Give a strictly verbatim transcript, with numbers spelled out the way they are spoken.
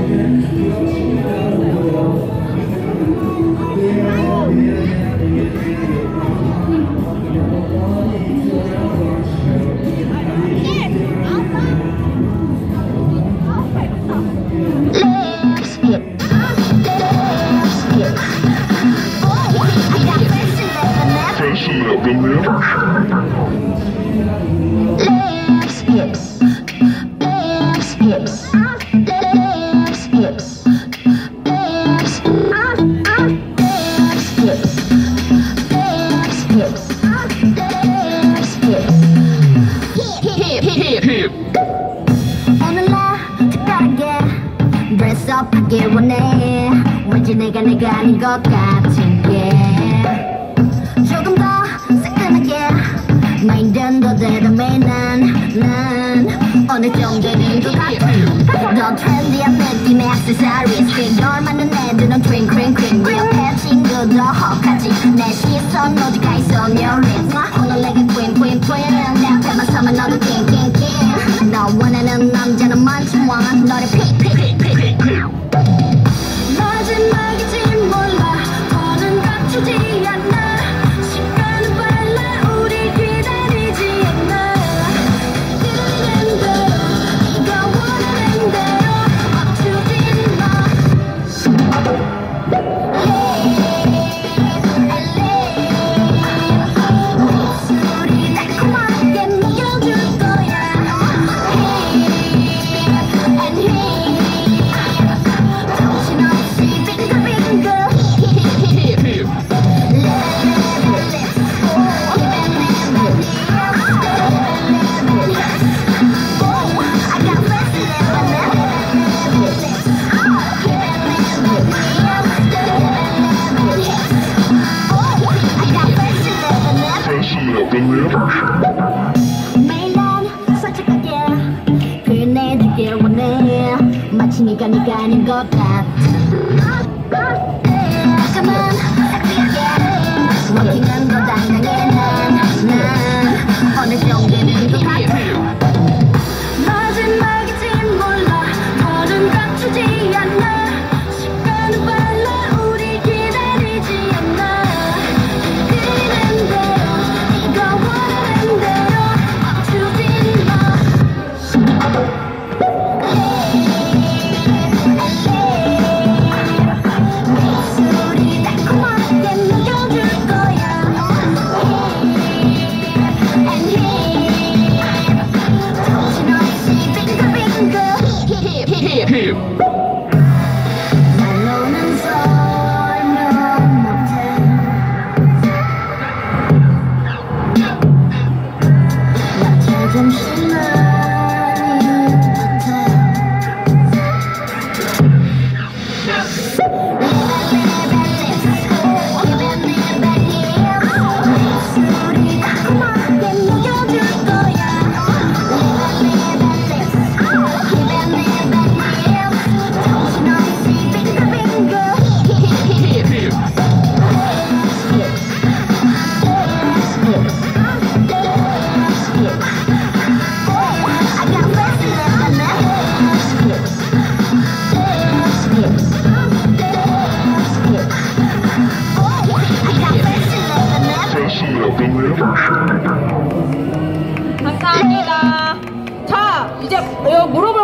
하길 원해. 왠지 내가 내가 아닌 것 같은 게 조금 더 새끈하게 마인드는 더 대담해. 난, 난 어느 정도는 것 같아. 더 트렌디한 느낌의 액세서리즈 피규어 맞는 애들은 트윙 트윙 트윙 내 옆에 친구도 혹하지. 내 시선 어디 가 있어 묘리 오늘 내게 트윙 트윙 트윙 내 앞에만 서면 너도 킹킹킹. 너 원하는 남자는 많지만 너를 픽픽픽픽픽 마지막이지 몰라. 더는 갖추지 않아. 시간은 빨라. 우리 기다리지 않아. 기다리는 대로 네가 원하는 대로 맞추지 마. 목소리 달콤하게 녹여줄 거야. And he 정신없이 빙글빙글 매일 난 솔직하게 표현해주길 원해. 마치 네가 네가 아닌 것 같아. 가끔은 섹시하게 워킹